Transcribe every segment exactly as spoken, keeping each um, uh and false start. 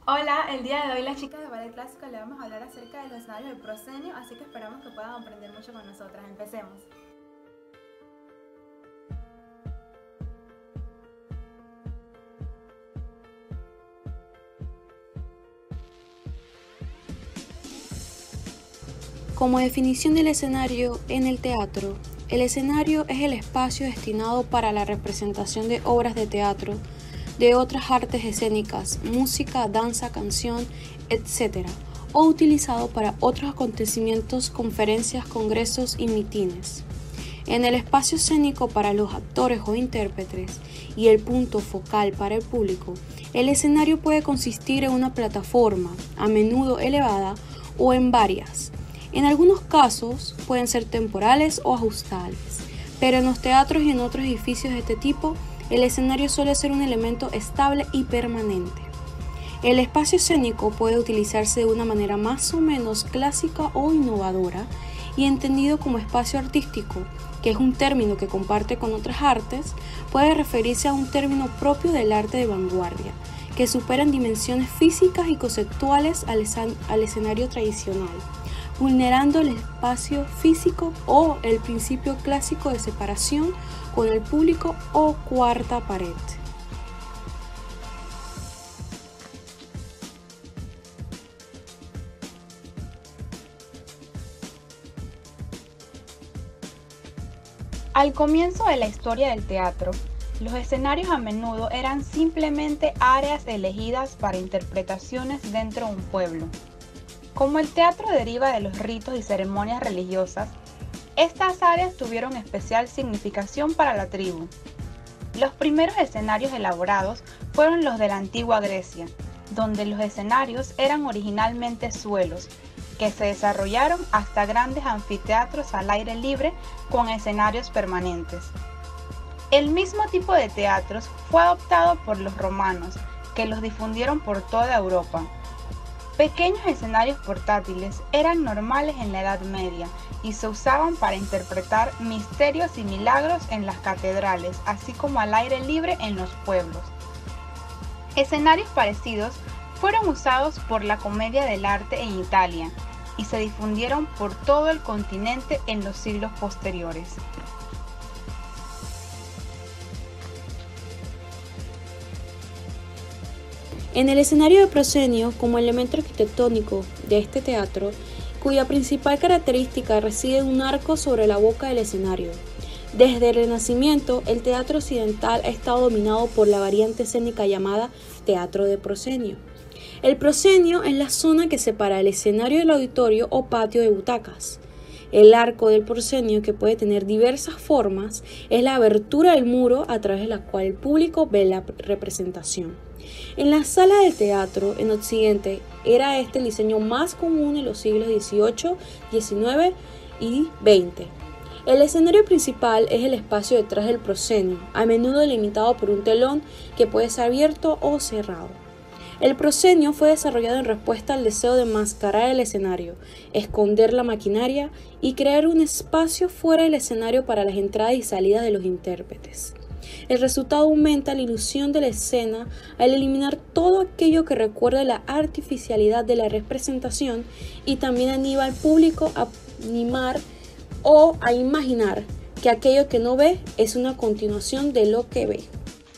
Hola, el día de hoy las chicas de Ballet Clásico le vamos a hablar acerca de los escenarios del proscenio, así que esperamos que puedan aprender mucho con nosotras. Empecemos. Como definición del escenario en el teatro, el escenario es el espacio destinado para la representación de obras de teatro, de otras artes escénicas, música, danza, canción, etcétera, o utilizado para otros acontecimientos, conferencias, congresos y mitines. En el espacio escénico para los actores o intérpretes y el punto focal para el público, el escenario puede consistir en una plataforma, a menudo elevada, o en varias. En algunos casos pueden ser temporales o ajustables, pero en los teatros y en otros edificios de este tipo, el escenario suele ser un elemento estable y permanente. El espacio escénico puede utilizarse de una manera más o menos clásica o innovadora y entendido como espacio artístico, que es un término que comparte con otras artes, puede referirse a un término propio del arte de vanguardia, que supera en dimensiones físicas y conceptuales al, al escenario tradicional, vulnerando el espacio físico o el principio clásico de separación con el público o cuarta pared. Al comienzo de la historia del teatro, los escenarios a menudo eran simplemente áreas elegidas para interpretaciones dentro de un pueblo. Como el teatro deriva de los ritos y ceremonias religiosas, estas áreas tuvieron especial significación para la tribu. Los primeros escenarios elaborados fueron los de la antigua Grecia, donde los escenarios eran originalmente suelos, que se desarrollaron hasta grandes anfiteatros al aire libre con escenarios permanentes. El mismo tipo de teatros fue adoptado por los romanos, que los difundieron por toda Europa. Pequeños escenarios portátiles eran normales en la Edad Media y se usaban para interpretar misterios y milagros en las catedrales, así como al aire libre en los pueblos. Escenarios parecidos fueron usados por la Comedia dell'arte en Italia y se difundieron por todo el continente en los siglos posteriores. En el escenario de proscenio, como elemento arquitectónico de este teatro, cuya principal característica reside en un arco sobre la boca del escenario. Desde el Renacimiento, el teatro occidental ha estado dominado por la variante escénica llamada teatro de proscenio. El proscenio es la zona que separa el escenario del auditorio o patio de butacas. El arco del proscenio, que puede tener diversas formas, es la abertura del muro a través de la cual el público ve la representación. En la sala del teatro en Occidente era este el diseño más común en los siglos dieciocho, diecinueve y veinte. El escenario principal es el espacio detrás del proscenio, a menudo delimitado por un telón que puede ser abierto o cerrado. El proscenio fue desarrollado en respuesta al deseo de enmascarar el escenario, esconder la maquinaria y crear un espacio fuera del escenario para las entradas y salidas de los intérpretes. El resultado aumenta la ilusión de la escena al eliminar todo aquello que recuerde la artificialidad de la representación y también anima al público a animar o a imaginar que aquello que no ve es una continuación de lo que ve.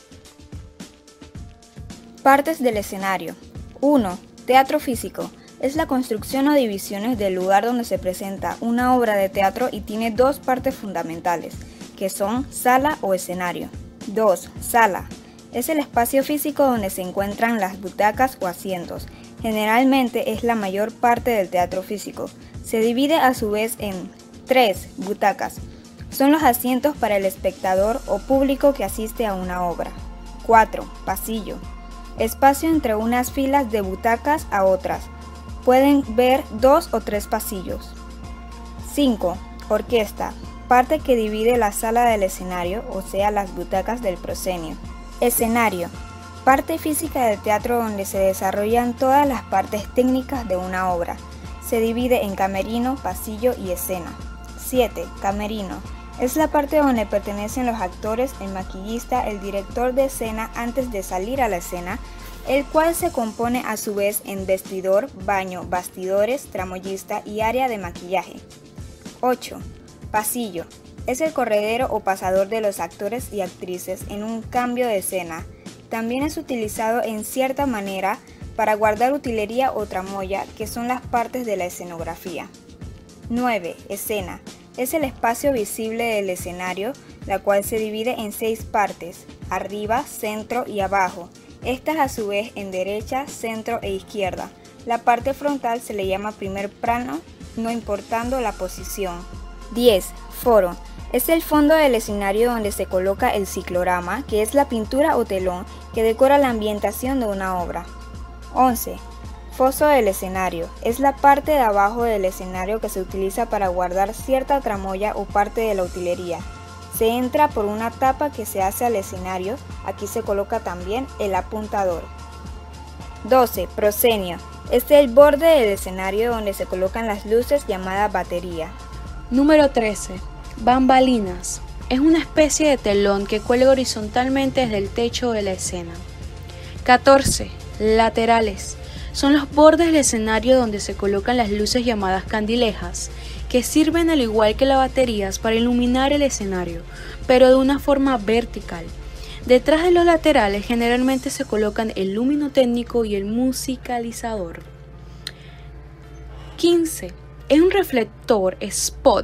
Partes del escenario. uno. Teatro físico. Es la construcción o divisiones del lugar donde se presenta una obra de teatro y tiene dos partes fundamentales, que son sala o escenario. dos. Sala. Es el espacio físico donde se encuentran las butacas o asientos. Generalmente es la mayor parte del teatro físico. Se divide a su vez en tres. Butacas. Son los asientos para el espectador o público que asiste a una obra. cuatro. Pasillo. Espacio entre unas filas de butacas a otras. Pueden ver dos o tres pasillos. cinco. Orquesta. Parte que divide la sala del escenario, o sea, las butacas del proscenio. Escenario. Parte física del teatro donde se desarrollan todas las partes técnicas de una obra. Se divide en camerino, pasillo y escena. siete. Camerino. Es la parte donde pertenecen los actores, el maquillista, el director de escena antes de salir a la escena, el cual se compone a su vez en vestidor, baño, bastidores, tramoyista y área de maquillaje. ocho. Pasillo. Es el corredero o pasador de los actores y actrices en un cambio de escena. También es utilizado en cierta manera para guardar utilería o tramoya, que son las partes de la escenografía. nueve. Escena. Es el espacio visible del escenario, la cual se divide en seis partes, arriba, centro y abajo. Estas a su vez en derecha, centro e izquierda. La parte frontal se le llama primer plano, no importando la posición. diez. Foro. Es el fondo del escenario donde se coloca el ciclorama, que es la pintura o telón que decora la ambientación de una obra. once. Foso del escenario. Es la parte de abajo del escenario que se utiliza para guardar cierta tramoya o parte de la utilería. Se entra por una tapa que se hace al escenario. Aquí se coloca también el apuntador. doce. Proscenio. Es el borde del escenario donde se colocan las luces, llamada batería. Número trece. Bambalinas. Es una especie de telón que cuelga horizontalmente desde el techo de la escena. catorce. Laterales. Son los bordes del escenario donde se colocan las luces llamadas candilejas, que sirven al igual que las baterías para iluminar el escenario, pero de una forma vertical. Detrás de los laterales generalmente se colocan el luminotécnico y el musicalizador. quince. Es un reflector spot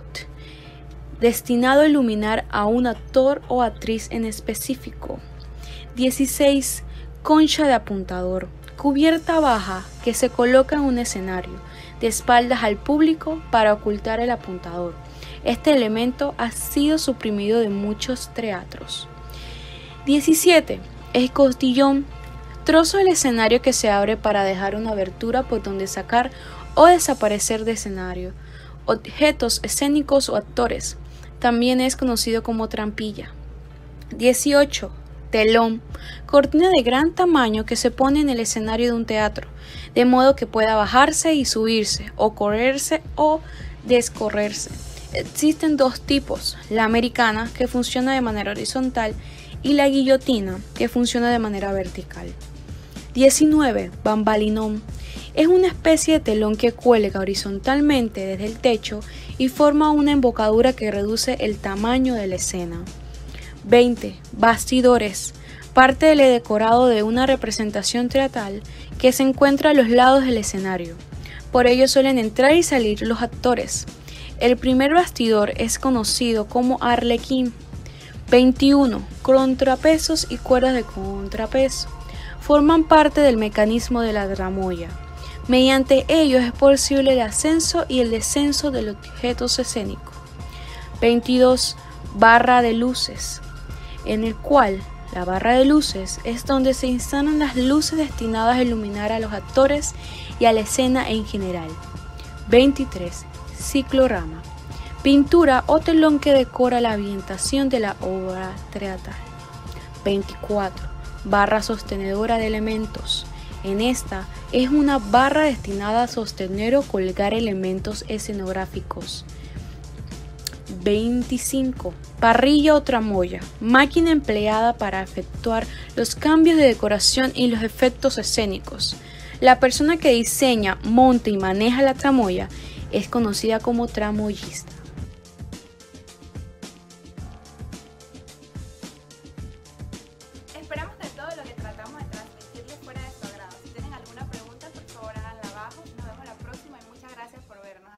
destinado a iluminar a un actor o actriz en específico. dieciséis. Concha de apuntador. Cubierta baja que se coloca en un escenario, de espaldas al público para ocultar el apuntador. Este elemento ha sido suprimido de muchos teatros. diecisiete. Escotillón. Trozo del escenario que se abre para dejar una abertura por donde sacar o desaparecer de escenario, objetos escénicos o actores. También es conocido como trampilla. dieciocho. Telón. Cortina de gran tamaño que se pone en el escenario de un teatro, de modo que pueda bajarse y subirse, o correrse o descorrerse. Existen dos tipos, la americana, que funciona de manera horizontal, y la guillotina, que funciona de manera vertical. diecinueve. Bambalinón. Es una especie de telón que cuelga horizontalmente desde el techo y forma una embocadura que reduce el tamaño de la escena. veinte. Bastidores. Parte del decorado de una representación teatral que se encuentra a los lados del escenario. Por ello suelen entrar y salir los actores. El primer bastidor es conocido como arlequín. veintiuno. Contrapesos y cuerdas de contrapeso. Forman parte del mecanismo de la tramoya. Mediante ellos es posible el ascenso y el descenso de los objetos escénicos. veintidós. Barra de luces, en el cual la barra de luces es donde se instalan las luces destinadas a iluminar a los actores y a la escena en general. veintitrés. Ciclorama. Pintura o telón que decora la ambientación de la obra teatral. veinticuatro. Barra sostenedora de elementos. En esta es una barra destinada a sostener o colgar elementos escenográficos. veinticinco. Parrilla o tramoya. Máquina empleada para efectuar los cambios de decoración y los efectos escénicos. La persona que diseña, monta y maneja la tramoya es conocida como tramoyista.